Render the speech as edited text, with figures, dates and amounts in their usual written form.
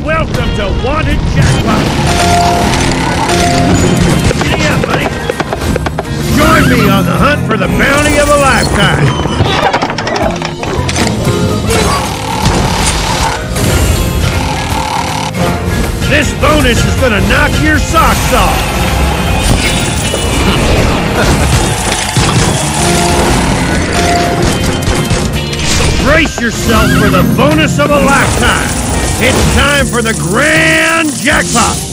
Welcome to Wanted Jackpot. Giddy up, buddy. Join me on the hunt for the bounty of a lifetime. This bonus is gonna knock your socks off. Brace yourself for the bonus of a lifetime. It's time for the Grand Jackpot!